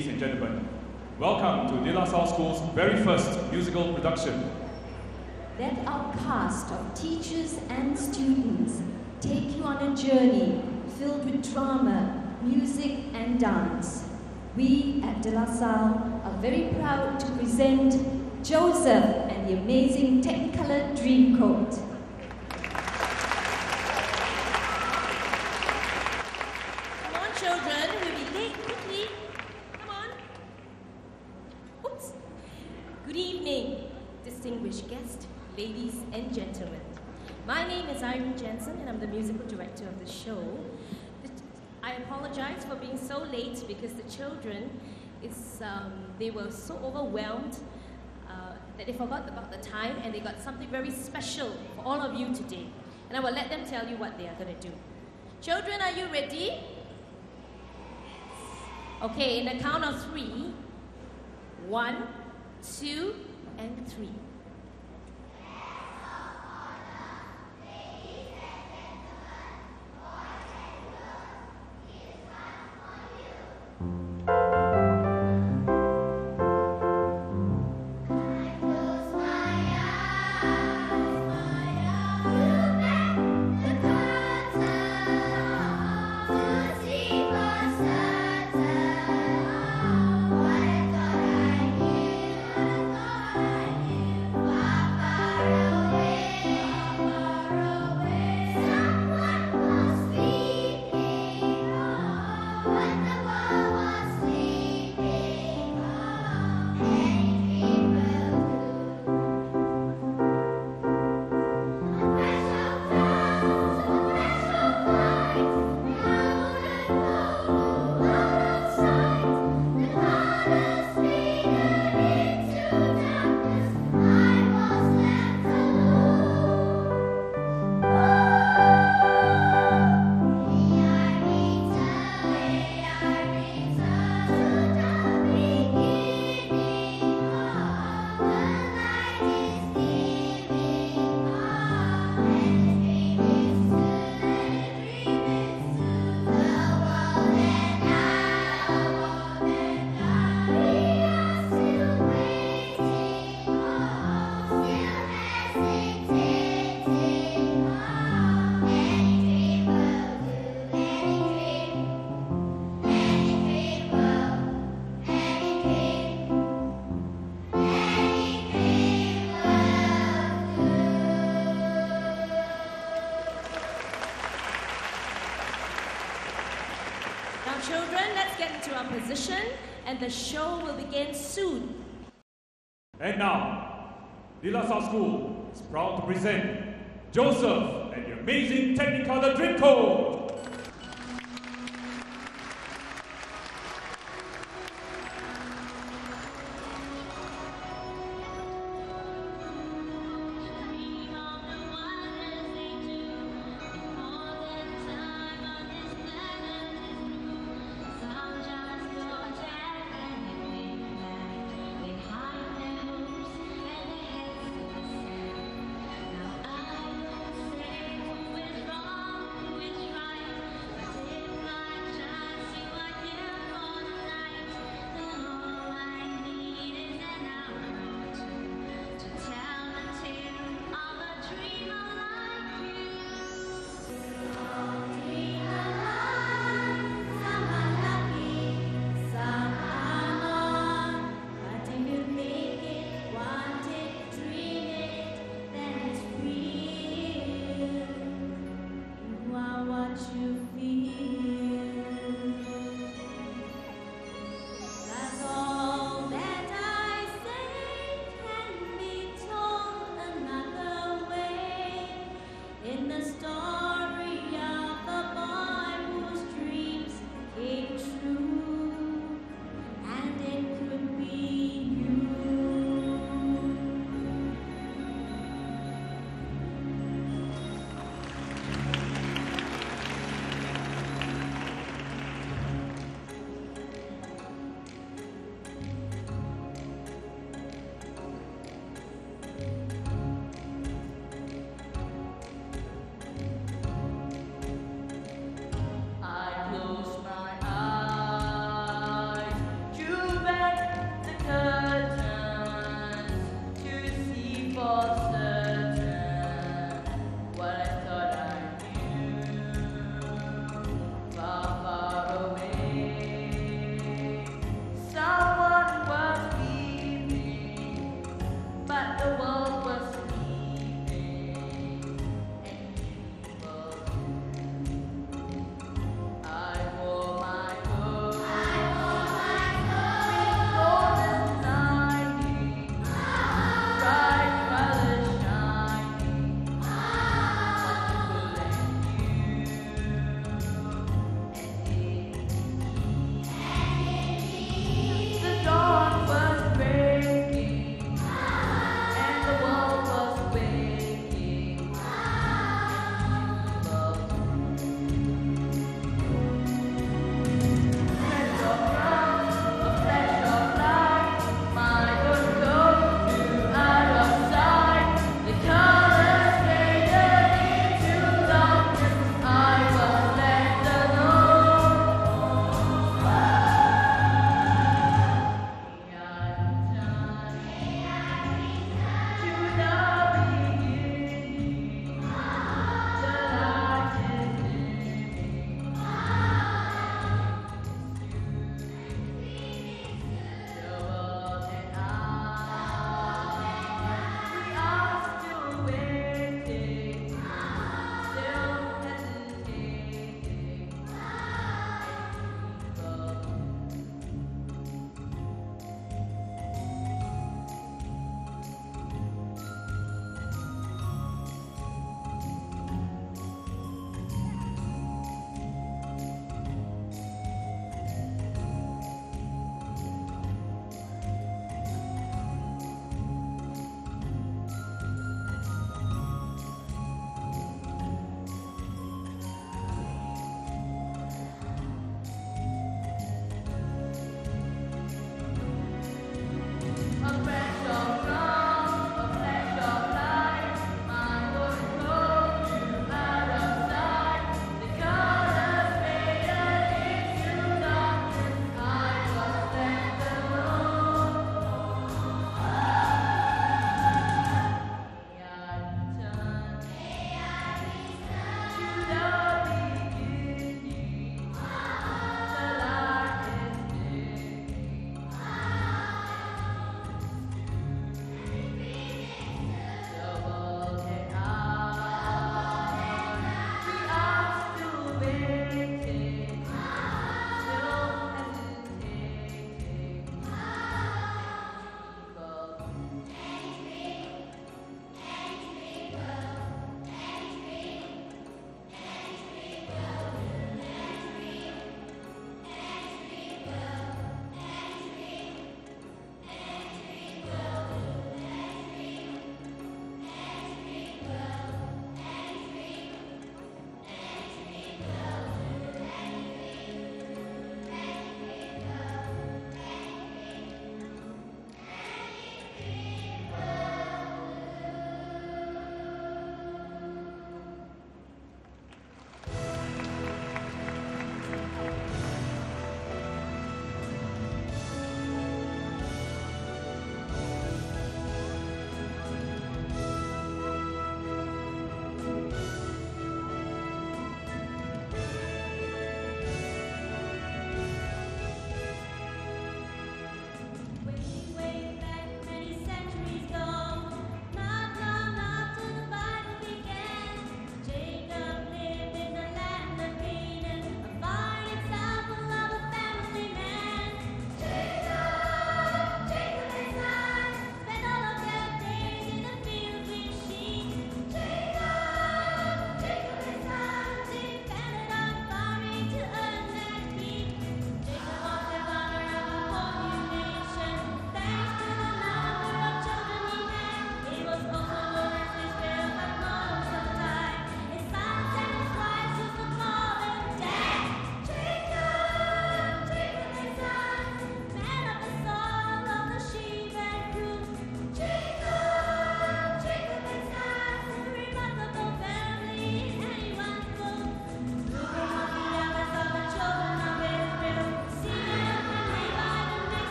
ladies and gentlemen, welcome to De La Salle School's very first musical production. Let our cast of teachers and students take you on a journey filled with drama, music and dance. We at De La Salle are very proud to present Joseph and the amazing Technicolor Dreamcoat. Come on, children, we'll be late quickly. Come on. Oops. Good evening, distinguished guests, ladies and gentlemen. My name is Irene Jensen and I'm the musical director of the show. I apologize for being so late because the children, they were so overwhelmed that they forgot about the time and they got something very special for all of you today. And I will let them tell you what they are going to do. Children, are you ready? Okay, in the count of 3. 1, 2, and 3. And the show will begin soon. And now, De La Salle School is proud to present Joseph and the amazing Technicolor Dreamcoat. Which right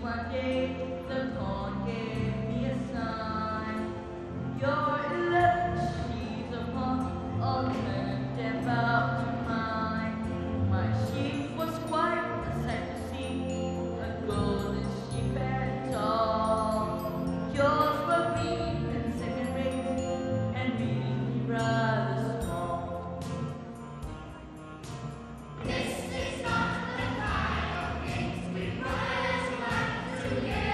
one day the corn gave me a sign. Your 11 sheaves of corn all turned about to mine. My sheep was quite a sight to see, a golden sheep and tall. Yours were green and second rate, and really rather small. This is not the kind of things we boys like to hear.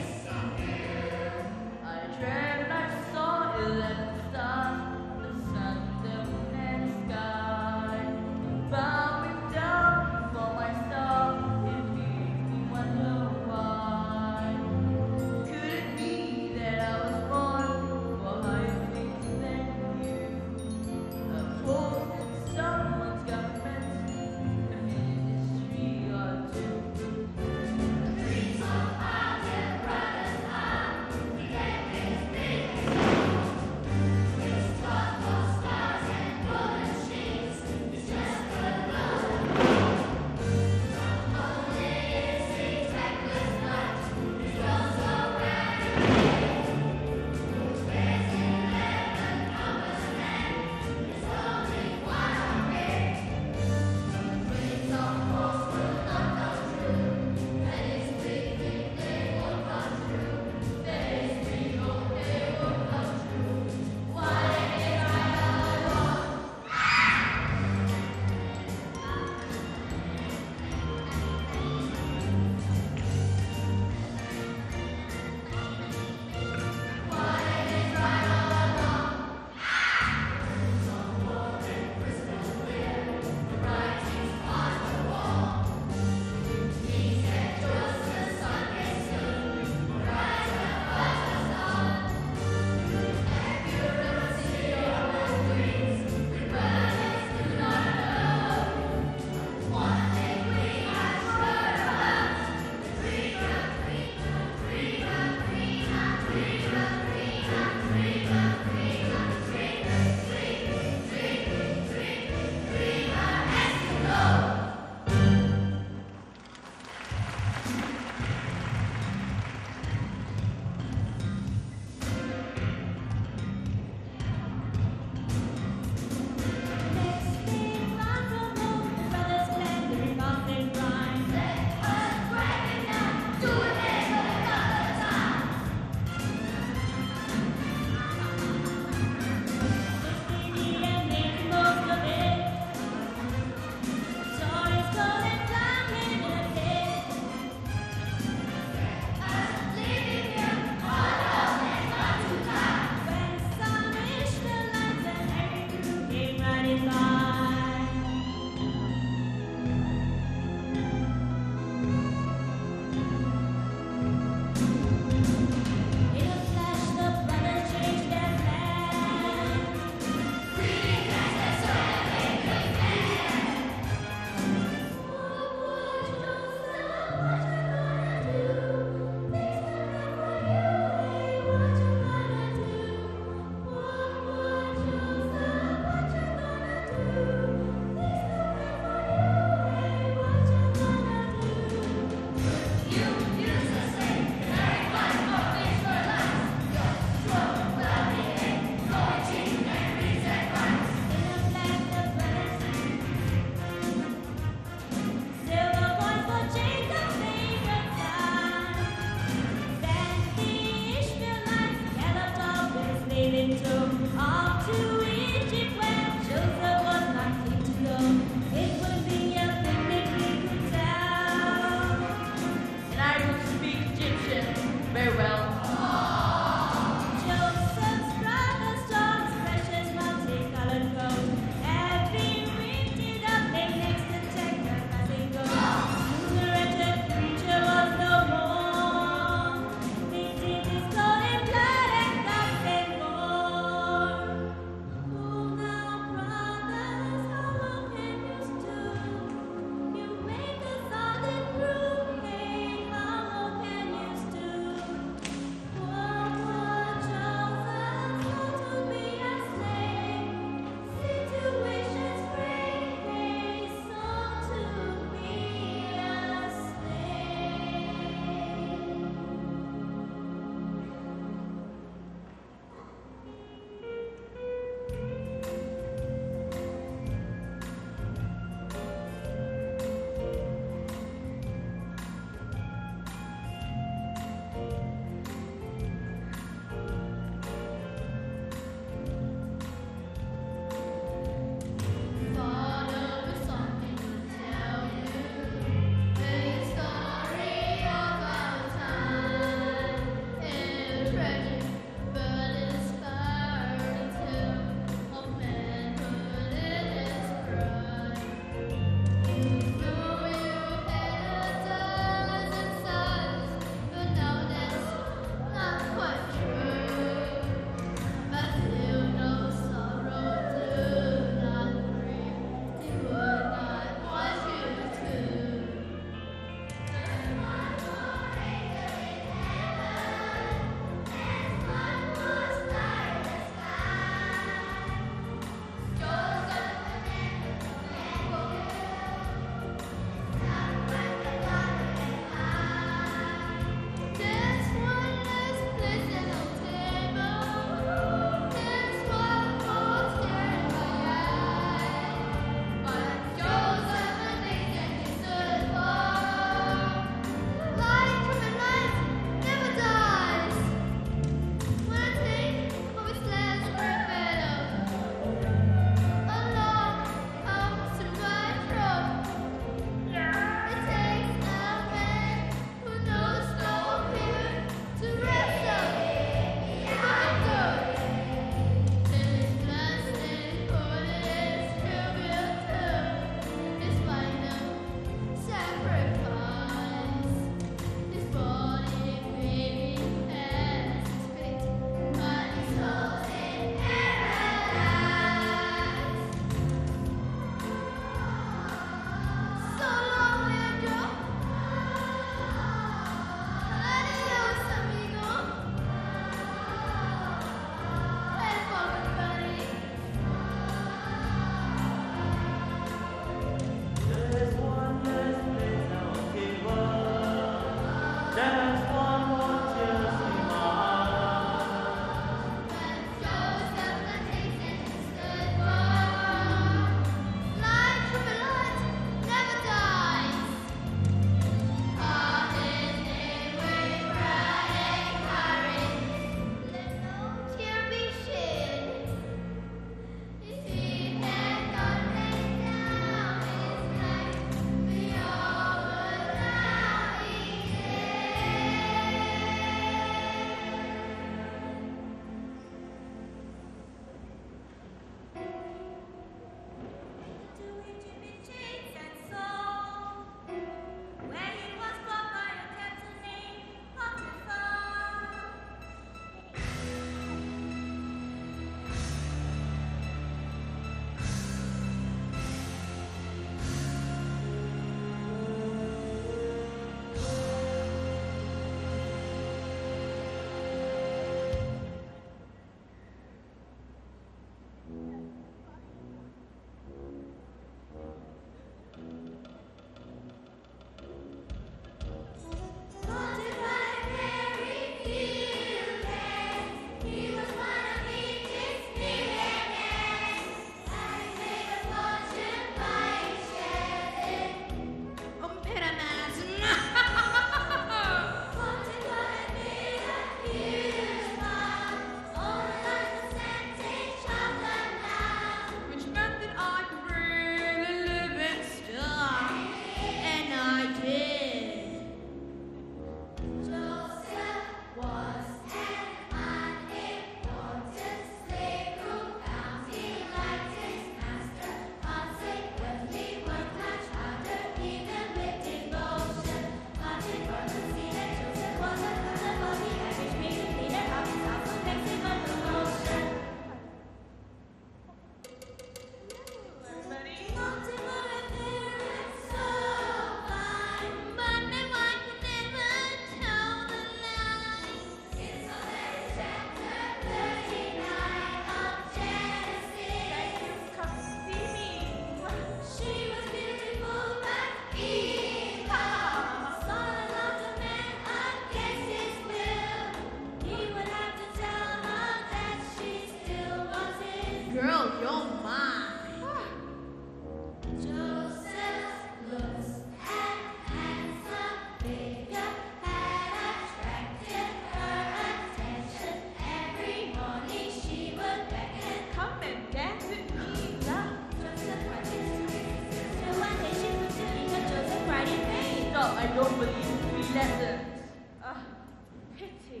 I don't believe 3 lessons. Ah, pity.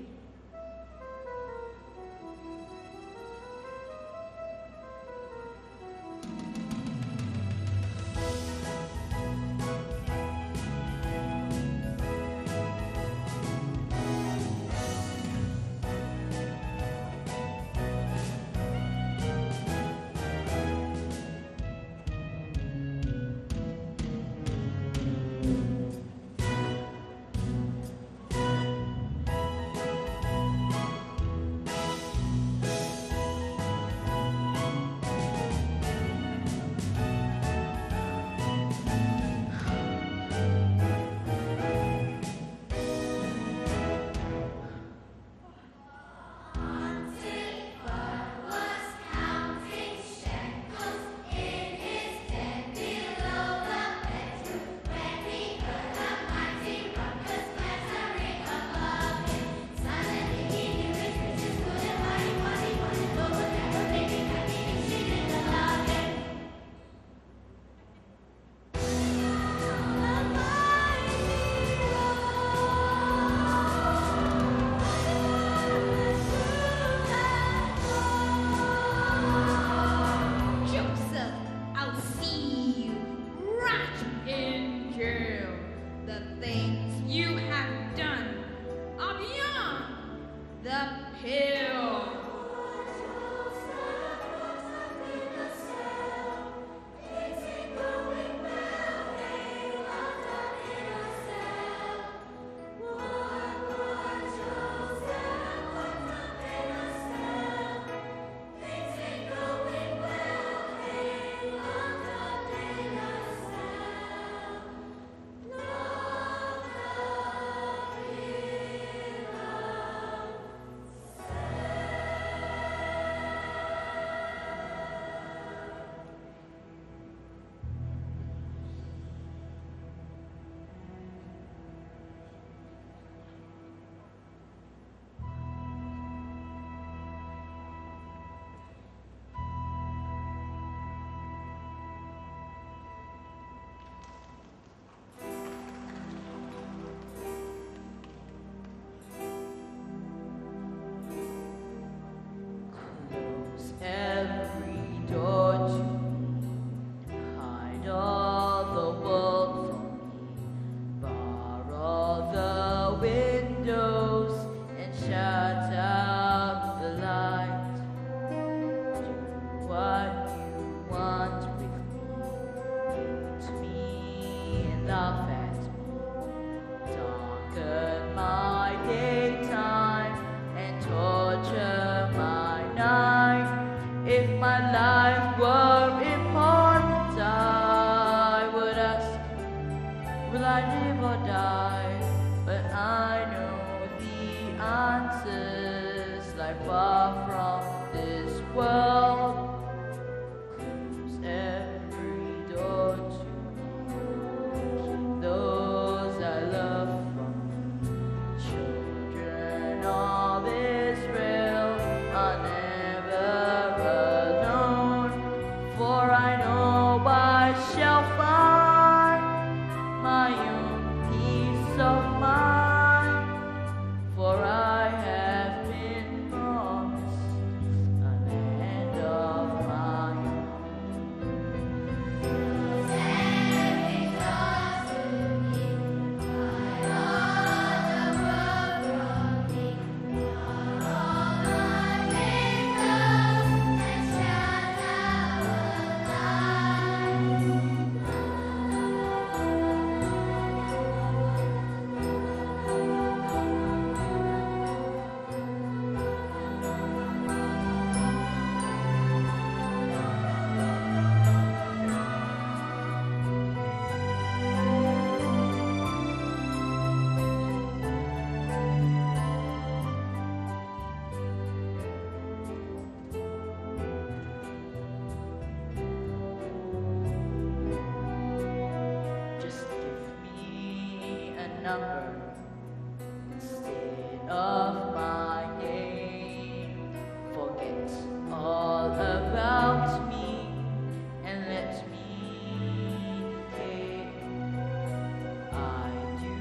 Joseph, I'll see you right in jail. The things you have done are beyond the pale. Close every door to me, hide all the world from me, bar all the windows and shut out the light. Do what you want with me, to me and laugh at me, darken my daytime and torture my night. If my life were important, I would ask, will I live or die? But I know the answers lie far from this world. Close every door to me, keep those I love from me. Children of Israel are never alone, for I know I shall find my own peace of mind, for I have been promised a land of my own. Just give me a number instead of my name. Forget all about me and let me decay. I do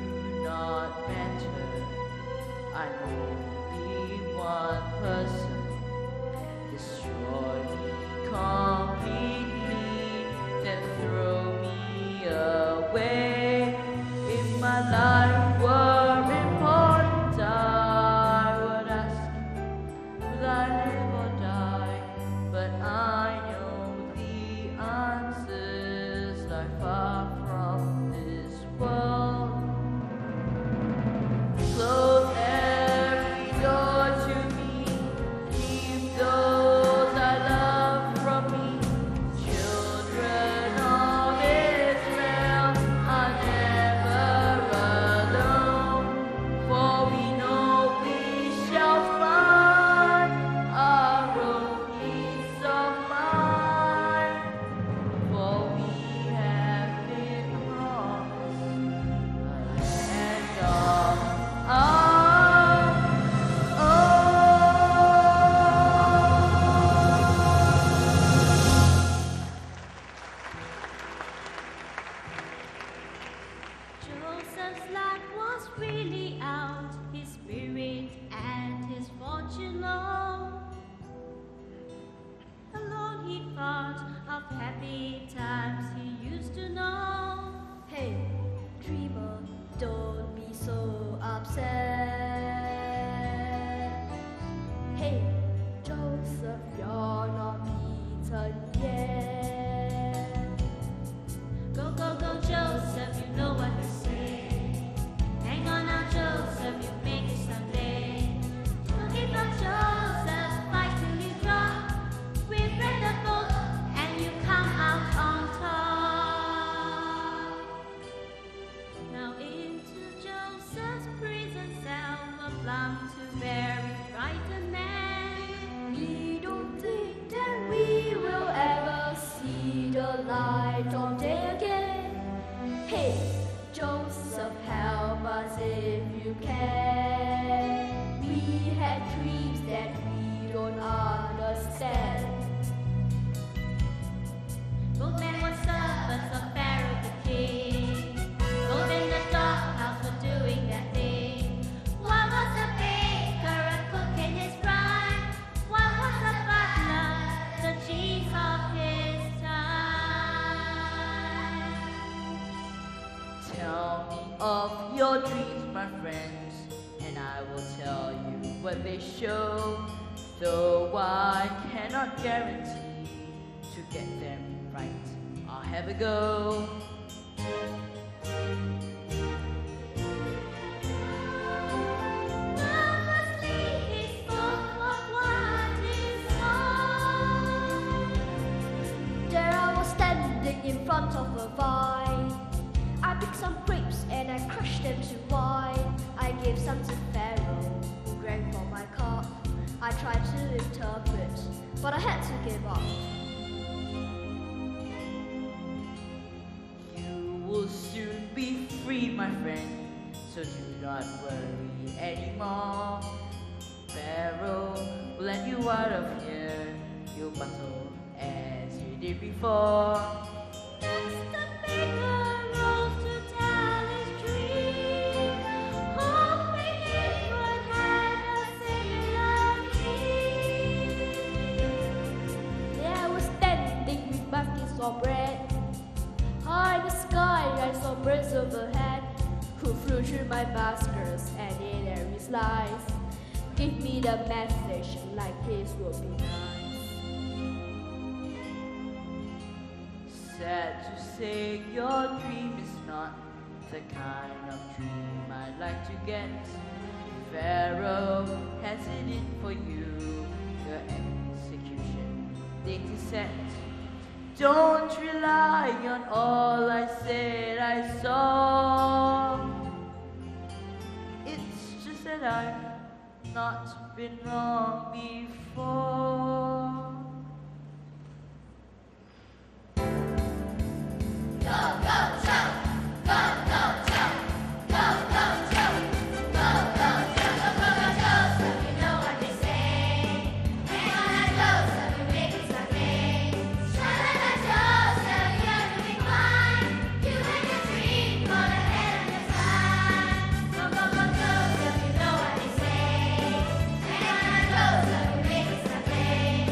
really out, his spirit and his fortune low. Alone he thought of happy times he used to know. Hey, dreamer, don't be so upset. Hey, Joseph, you're not beaten yet. Go, go, go, Joseph, you know what to say. Hang on now, Joseph, you make it someday. Don't give up, Joseph, fight till you drop. We've read the book and you come out on top. Now into Joseph's prison cell, a plum to very frightened man. We don't think that we will ever see the light of day again. Hey, Joseph, help us if you can. We had dreams that we don't understand. Both men were servants of Pharaoh the king. Both in the doghouse were doing their thing. One was a baker, a cook in his prime. One was a butler, the chief of his time. Tell me of your dreams, my friends, and I will tell you what they show. Though I cannot guarantee to get them right, I'll have a go. Purposely he spoke of what is on. There I was standing in front of a vine. I picked some grapes and I crushed them to wine. I gave some to Pharaoh, who drank from my cup. I tried to interpret, but I had to give up. You will soon be free, my friend, so do not worry anymore. Pharaoh will let you out of here. You'll battle as you did before. Next the baker rose to tell his dream, hoping it would have a similar dream. There I was standing with buckets of bread. High in the sky, I saw birds overhead who flew through my baskets and ate every slice. Give me the message, like this would be nice. Sad to say, your dream is not the kind of dream I'd like to get. Pharaoh has it in for you, your execution date is set. Don't rely on all I said I saw. It's just that I've not been wrong before. Joseph, you know what they say. Hang on, Joseph, you make it someday.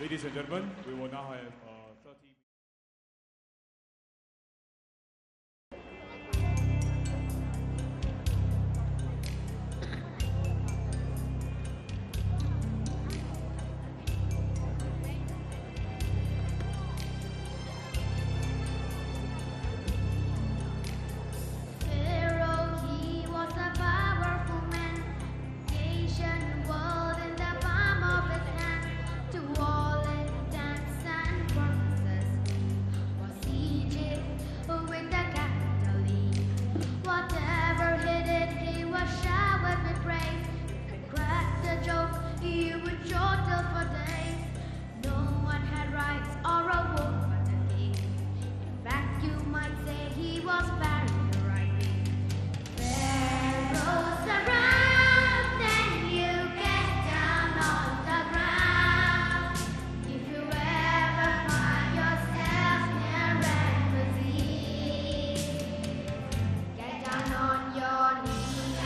Ladies and gentlemen, we will now have 30. Pharaoh, he was a powerful man, the ancient world in the palm of his hand. To all intents and purposes was Egypt with the capital E. Whatever he did, he was showered with praise. You could crack the joke, you would chortle for days. No one had rights or a vote but the king. In fact, you might say he was very right. Pharaoh's around and you get down on the ground. If you ever find yourself near embassy, get down on your knees.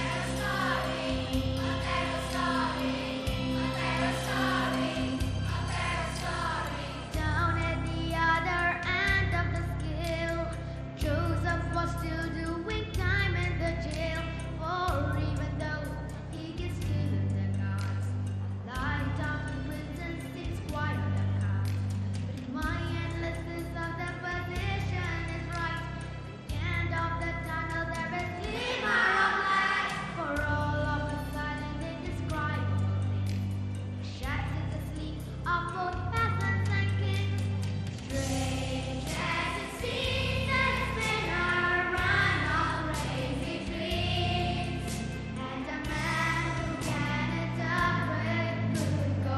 Down at the other end of the scale, Joseph was still doing time in the jail. For even though he gets killed in the gods, light up in prison seems quite a cause. But my endless list of the position is right. At the end of the tunnel there is glimmer of light. For all of a sudden indescribable things shattered the sleep of both peasants and kings. Strange as it seems, that spinner ran on crazy dreams, and a man who can interpret could go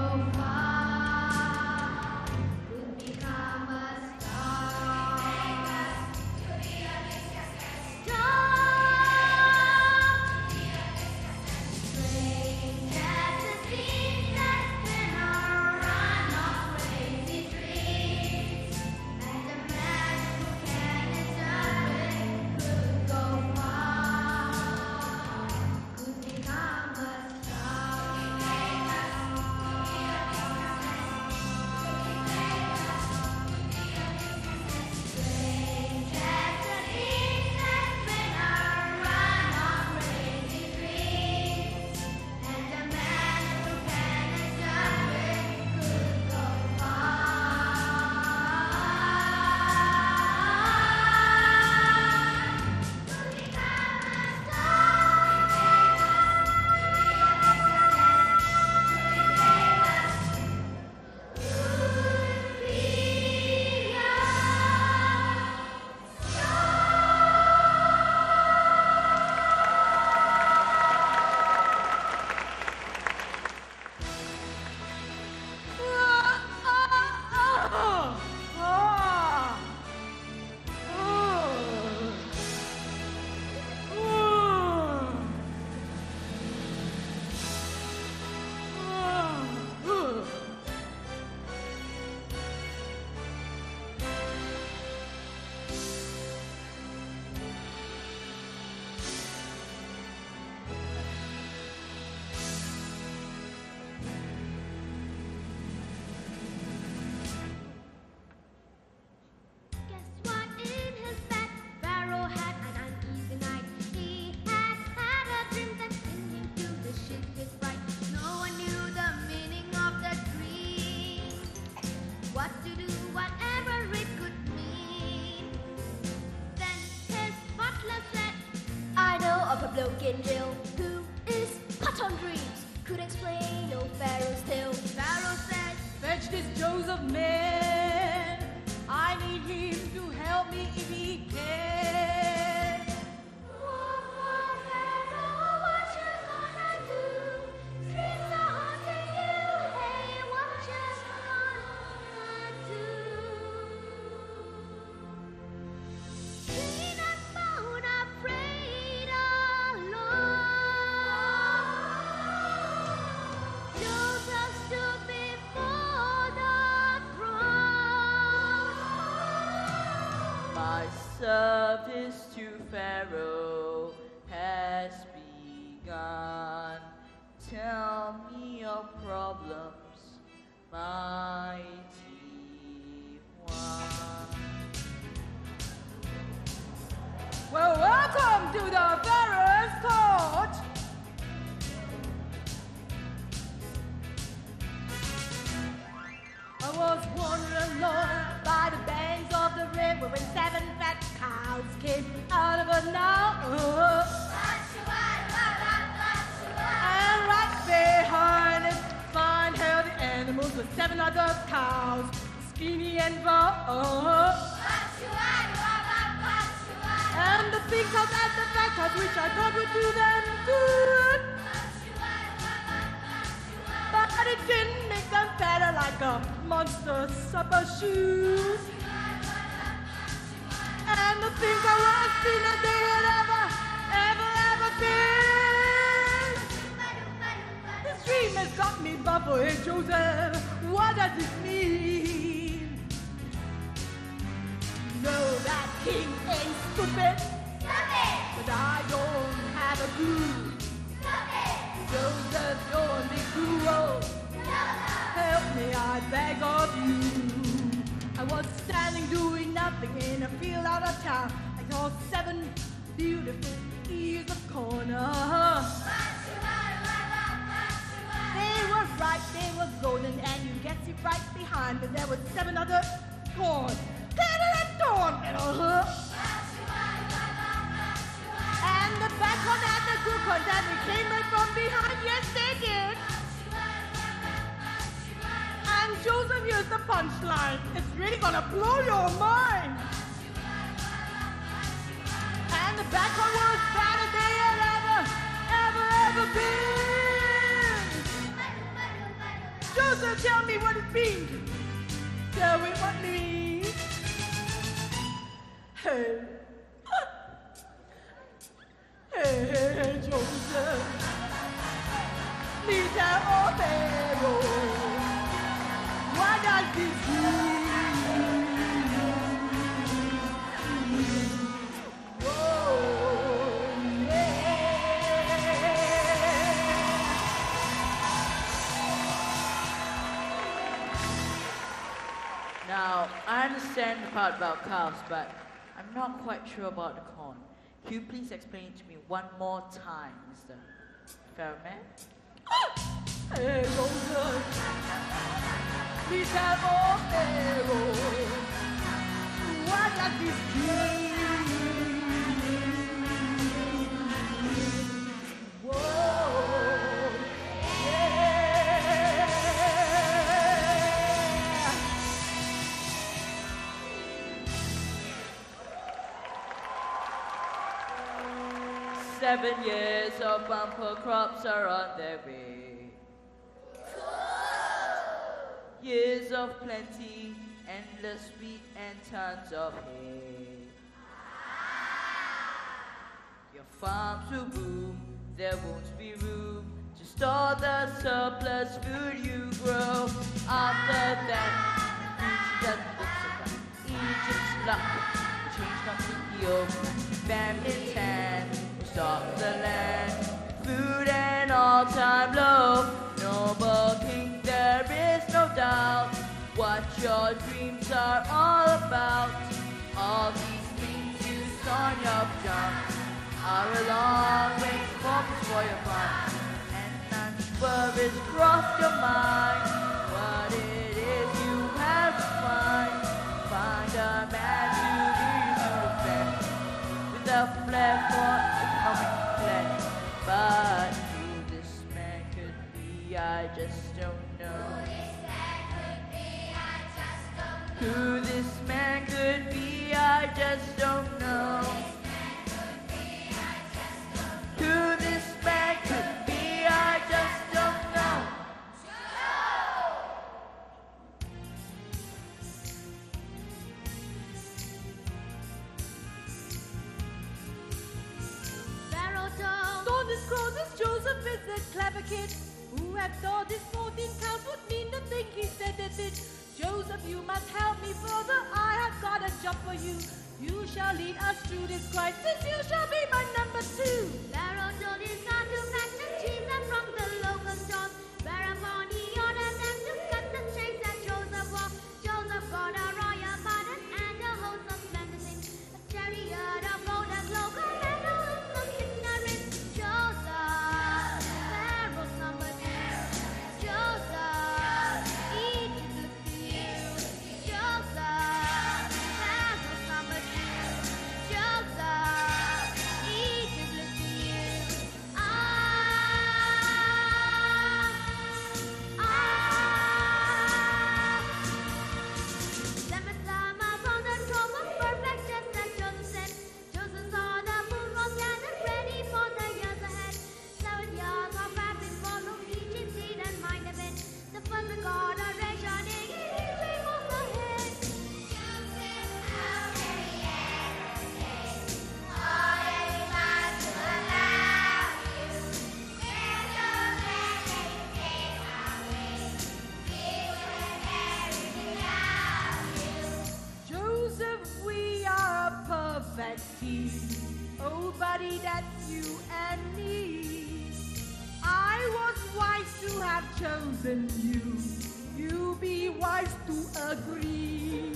far, could become a star. Strange as it seems, that spinner ran on crazy dreams, and a man who can interpret could go far, could become a star. Strange as it seems, that spinner ran on crazy dreams, and a man who can interpret could go far, could become a Guess what? In his bed, Pharaoh had an uneasy night. He had a dream that sent him to the shiftless right. No one knew the meaning of the dream, what to do, whatever it could mean. Then his butler said, I know of a bloke in jail who is hot on dreams, could explain old Pharaoh's tale. Pharaoh said, Fetch this Joseph man. I need him to help me if he can. Pharaoh, what you gonna do? Streets are haunting you. Hey, what you gonna do? Green and bone, afraid alone. Joseph stood before the throne. My service to Pharaoh has begun. Tell me your problems, my was wandering along by the banks of the river when 7 fat cows came out of a now. And right behind it, fine healthy animals with 7 other cows, skinny and raw. And the big cows at the fat cows, which I thought would do them good. But it didn't make them fatter like a monster supper shoes. And the things I was seen that they had ever been. This dream has got me buffalo, hey Joseph. What does it mean? Know that king ain't stupid. But I don't have a clue. Joseph, you're the hero. Help me, I beg of you. I was standing doing nothing in a field out of town. I saw 7 beautiful ears of corn. They were ripe, they were golden, and you can see right behind them there were 7 other corn. Tender and torn, and the back one had the good corn that we came right from behind. Yes, they did. And Joseph, here's the punchline. It's really gonna blow your mind. And the back one was fatter they had ever been. Joseph, tell me what it means. Tell me what it means. Hey. Hey, Joseph. Please tell Pharaoh. What does this mean? Whoa, yeah. Now, I understand the part about cows, but I'm not quite sure about the corn. Can you please explain it to me one more time, Mr. Fairman? Hey, Joseph. Please tell Pharaoh. What does this mean? Whoa, yeah. 7 years of bumper crops are on their way. Years of plenty, endless wheat and tons of hay. Your farms will boom, there won't be room to store the surplus food you grow. After that, that looks like Egypt's luck will change completely overnight. Famine's hand will stop the land, food and all-time low. Noble king, there is no doubt what your dreams are all about. All these things you saw on your jump are a long way focus for your mind. And I'm sure it's crossed your mind what it is you have to find. Find a man to lead you to defend with a flair for economic plan. But who this man could be, I just don't know. Who this man could be, I just don't know. Who this man could be, I just don't know. Pharaoh told So this Cronos Joseph is a clever kid who had thought his 14 cows would mean the thing he said it did. Joseph, you must help me further. I have got a job for you. You shall lead us through this crisis. You shall be my number 2. Pharaoh told his son to fetch the cheese from the local stores. Whereupon he ordered them to cut the chains that Joseph wore. Joseph brought a royal pardon and a host of splendid things. A chariot of gold, a cloak of metal, and a signet ring. Joseph, Pharaoh's number 2. Joseph, Egypt looked to you. nobody that you and me. I was wise to have chosen you. You be wise to agree.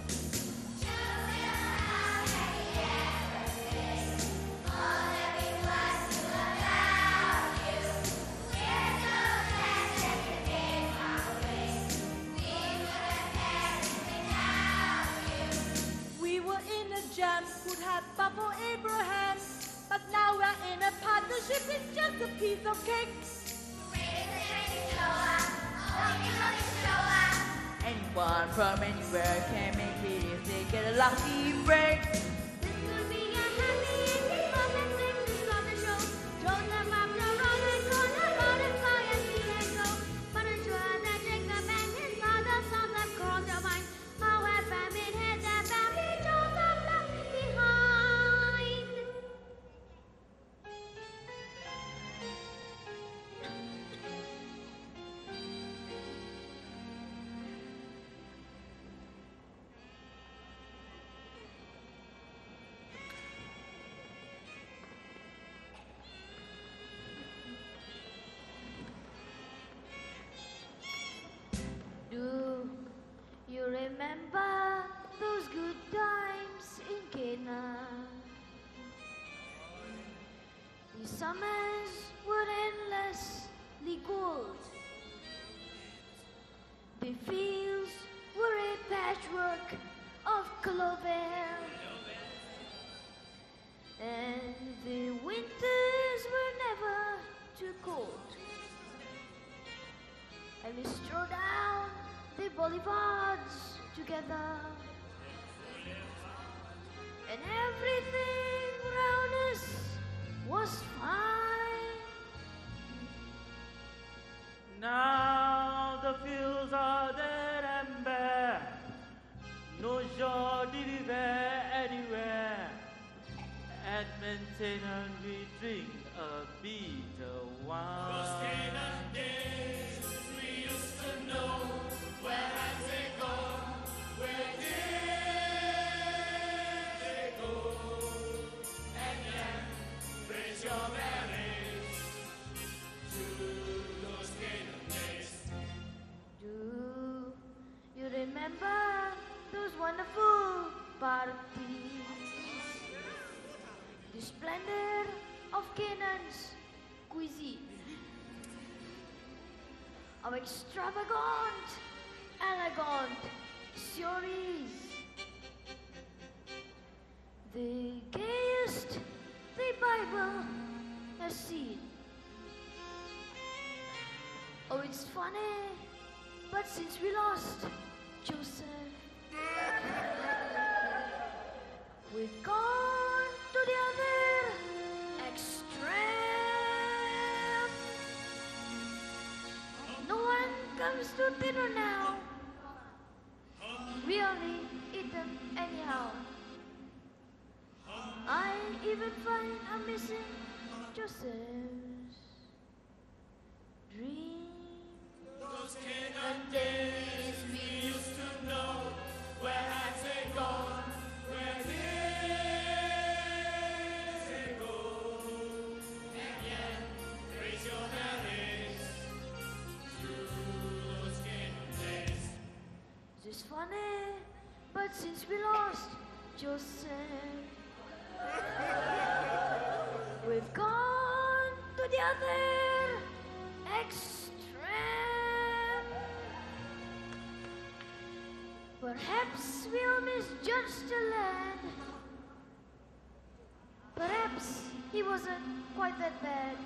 We were in a jam, could have Papa Abraham, but now we're in a partnership, it's just a piece of cake. Anyone from anywhere can make it if they get a lucky break. Do you remember those good times in Canaan? The summers were endlessly cold. The fields were a patchwork of clover. And the winters were never too cold. And we strolled down the boulevards together. And everything around us was fine. Now the fields are dead and bare. No joy did we bear anywhere. At maintenance we drink a bitter wine. Those Canaan days we used to know. Where has they gone? Where did they go? And yet, raise your berries to those Canaan days. Do you remember those wonderful parties? The splendor of Canaan's cuisine. Our extravagant, elegant stories. The gayest the Bible has seen. Oh, it's funny, but since we lost Joseph, we've gone to the other extreme. No one comes to dinner now. We only eat them anyhow. I even find I'm missing Joseph's dream. Those Canaan days we used to know. Where has they gone? Where did they go? And yet, raise your hands to those Canaan days. It's funny, but since we lost Joseph, we've gone to the other extreme. Perhaps we'll misjudge the lad. Perhaps he wasn't quite that bad.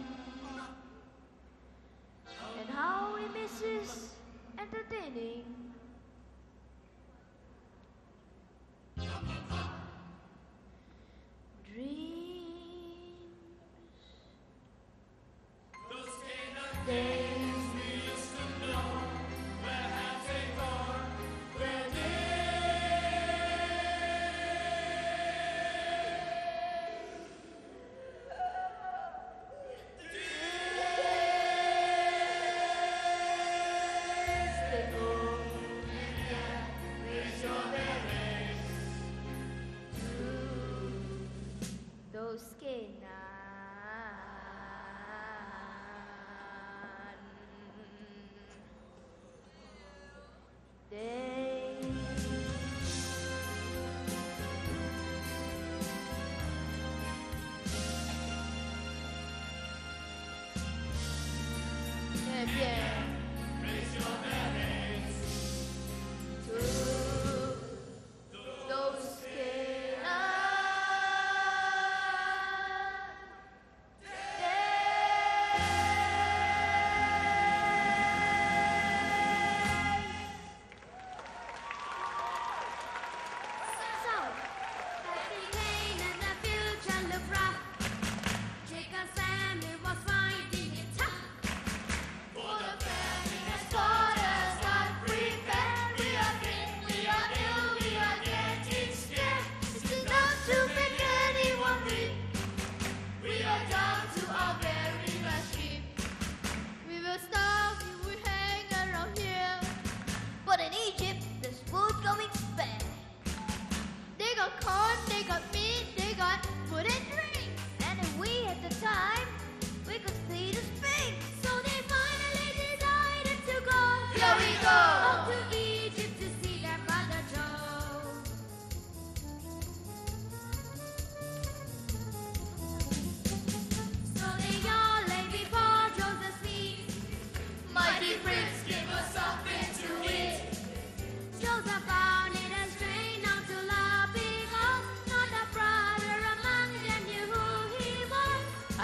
And how he misses entertaining. Dreams. Those Canaan days we used to know. Where have they gone? Where did they go?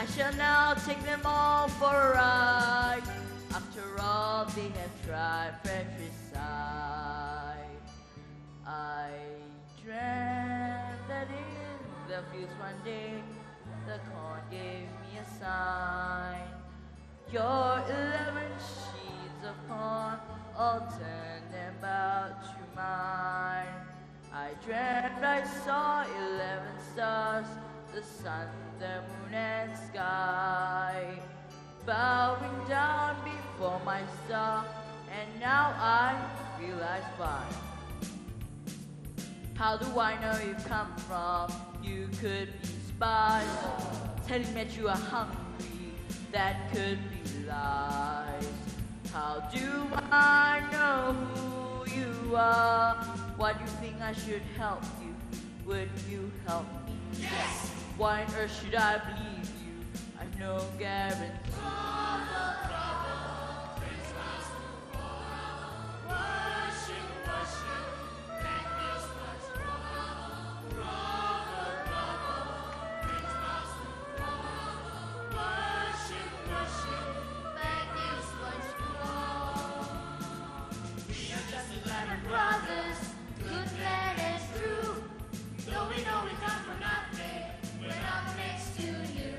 I shall now take them all for a ride. After all they have tried fratricide. I dreamt that in the fields one day the corn gave me a sign. Your 11 sheets of corn all turned about to mine. I dreamt I saw 11 stars, the sun, the moon and sky, bowing down before my star, and now I realize why. How do I know you've come from? You could be spies, telling me that you are hungry, that could be lies. How do I know who you are? Why do you think I should help you? Would you help me? Yes! Why on earth should I believe you? I've no guarantee. Brothers, good man is true. Though we know we come from nothing, we're not next to you.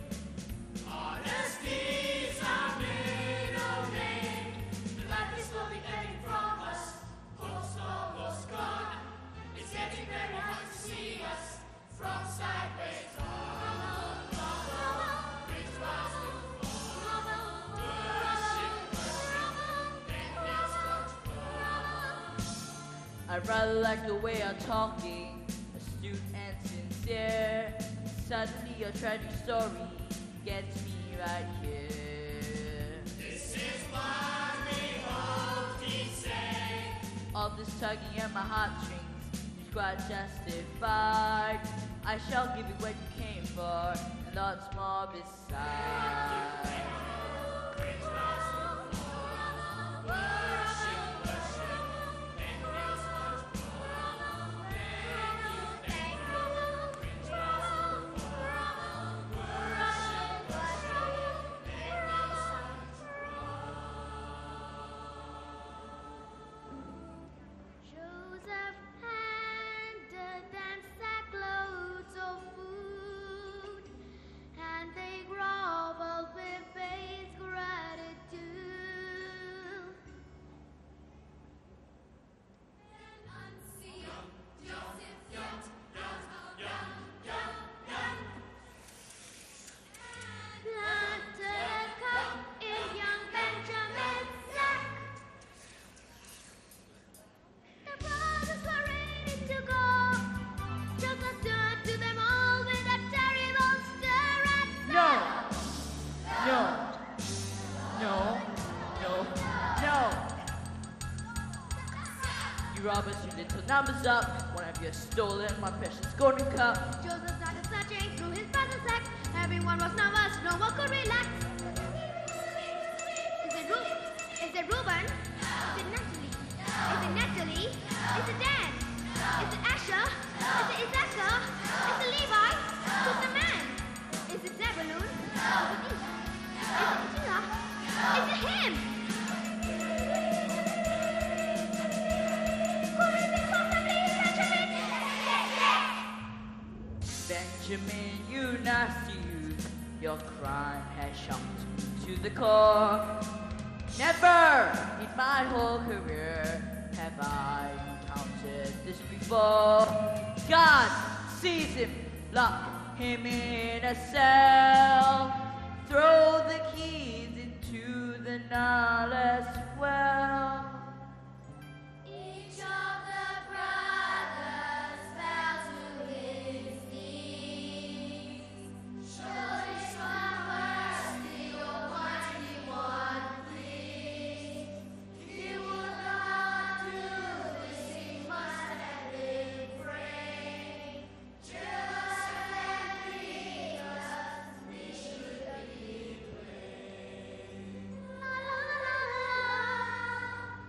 Honesty's our middle name. The life is slowly getting from us. Hope's almost gone. It's getting very hard to see us from sideways. I rather like the way you're talking, astute and sincere. Suddenly your tragic story gets me right here. This is what we hope to say. All this tugging at my heartstrings is quite justified. I shall give you what you came for, and lots more besides. Joseph handed them sackloads of food, and they groveled with base gratitude. Planted a cup in young Benjamin's sack. The brothers were ready to go. Joseph turned to them all with a terrible stare and No! No! No! No! No! You robbers, you little numbers up. One of you has stolen my precious golden cup. Joseph started searching through his brother's sack. Everyone was nervous, no one could relax. Is it Reuben? Is it Natalie? Is it Natalie? Is it Dan? Is it Asher? Is it Issachar? Is it Levi? Who's the man? Is it Zebulun? Is it Sheila? Is it him? Could it be possibly Benjamin? Benjamin, you nasty youth, your crime has shocked me to the core. Never in my whole career have I encountered this before. God seize him, lock him in a cell, throw the keys into the Nile well. Each of the brothers fell to his knees. Surely some mercy, Almighty One, please. He would not do this, he must have been praying. Joseph and Jesus, we should be praying. La la la la.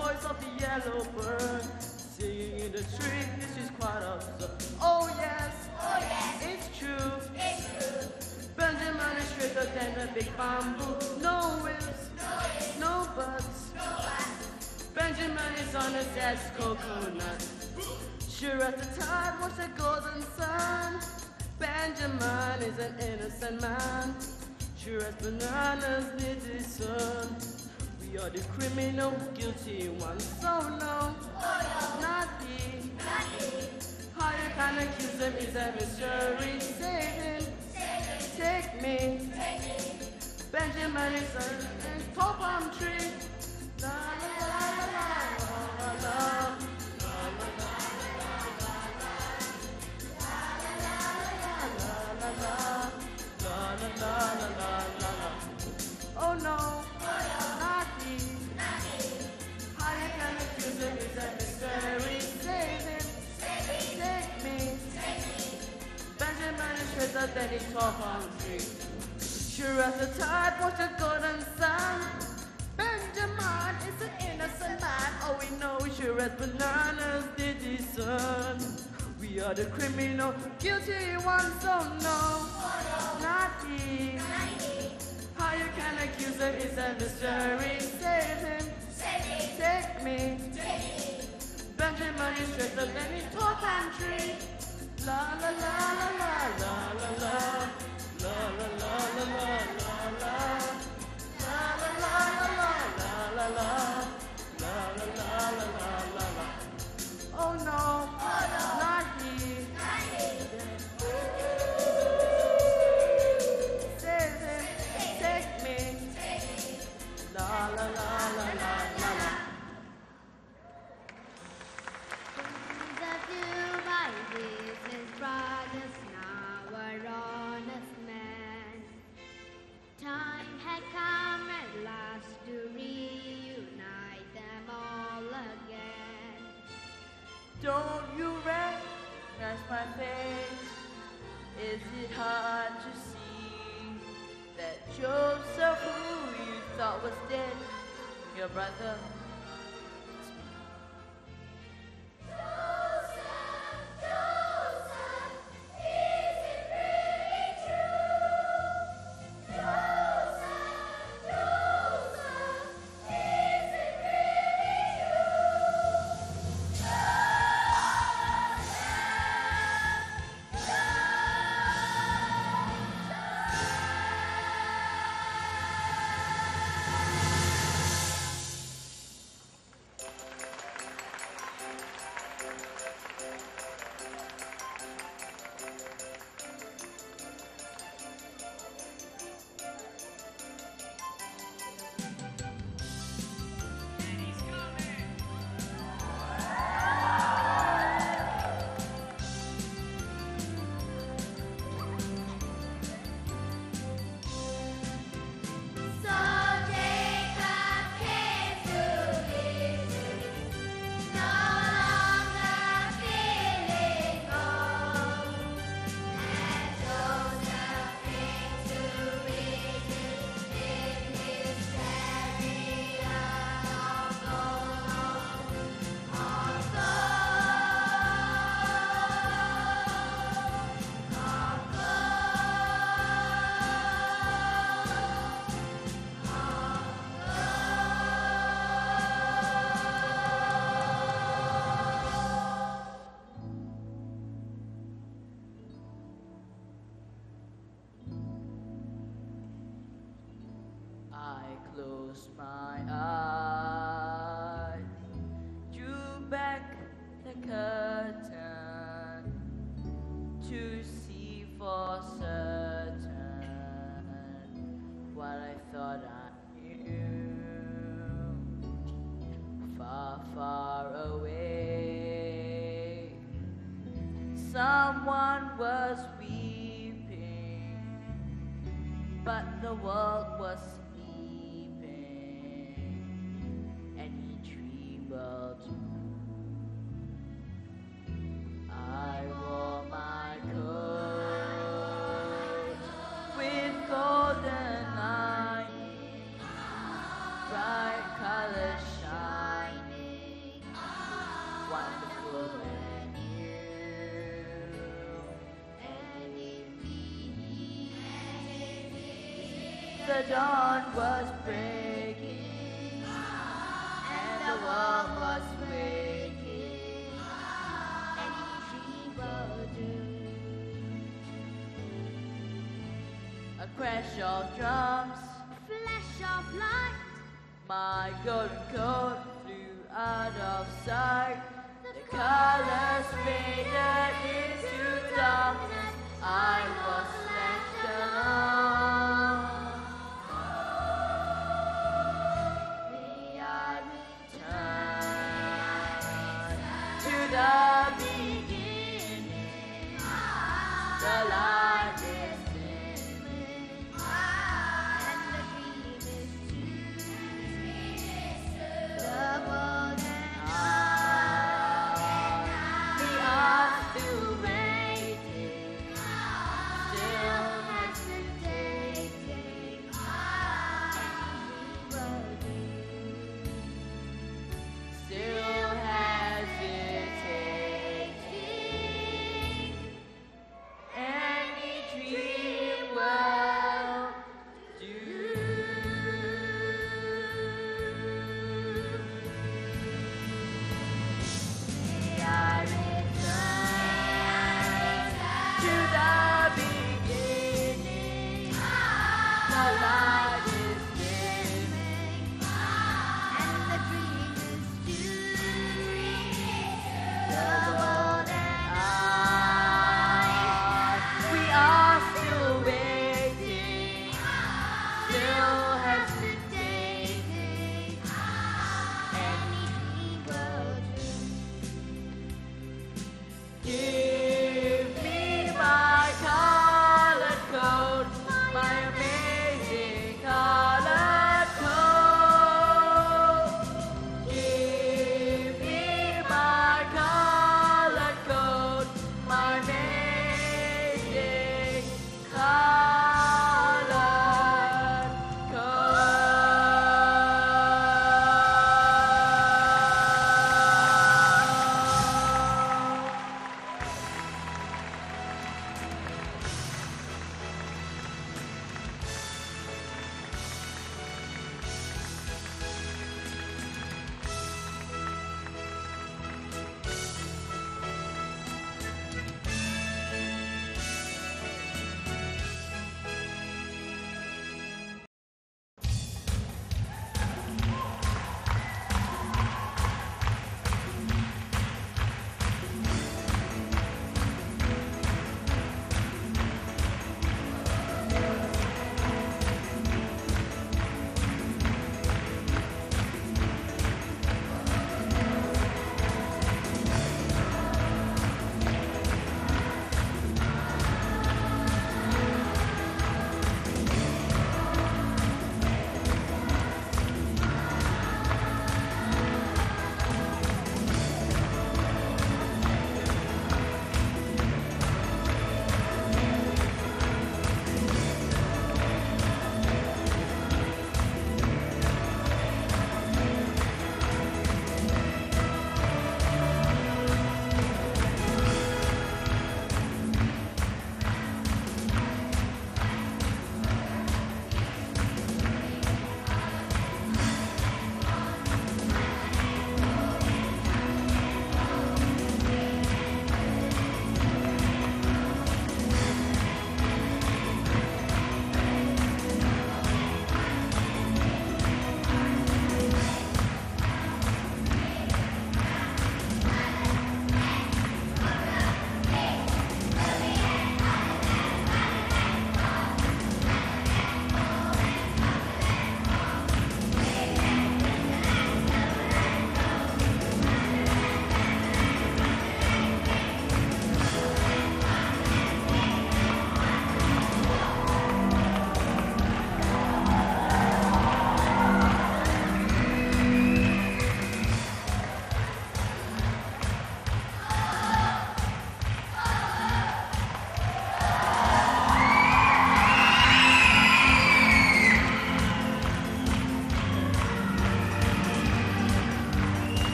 voice of the yellow bird singing in the tree. This is quite absurd. Oh yes, it's true. Benjamin is straighter than a big bamboo. No whips, no buts. Benjamin is on a dead coconut. Sure as the tide was a golden sun. Benjamin is an innocent man. Sure as bananas need the sun. We are the criminal, guilty ones. So no, not he. How you can accuse him is a mystery. Save him, take me. Benjamin is a tall palm tree. La la la la la la la. Oh no, not me. How you can accuse him is a mystery. Save him, take me. Benjamin is straighter than a tall palm tree. Sure as the tide was a golden sun. Benjamin is an innocent man. Oh, we know sure as bananas did the sun. We are the criminal, guilty ones. Oh no, not he. How you can accuse him is a mystery. Save him, take me. Benjamin is straighter than a tall palm tree. La la la la la la la la la la la la la la la. La la la la la la la la la la la la. Oh no, not he. Save him, take me. La la la la la la la. The two vices, his brothers now were honest men. Time had come at last to reunite them all again. Don't you recognize my face? Is it hard to see that Joseph, who you thought was dead, your brother? I closed my eyes, drew back the curtain to see for certain what I thought I knew. Far, far away, someone was weeping, but the world was and he trembled. I wore my coat with golden lining, bright colors shining. the dawn was breaking, and the world was waking, and she will do. A crash of drums, Flash of light, my golden coat flew out of sight. The colors faded into darkness. I was left alone. May I return to the beginning. The light is dimming, and the dream is true. The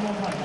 more time.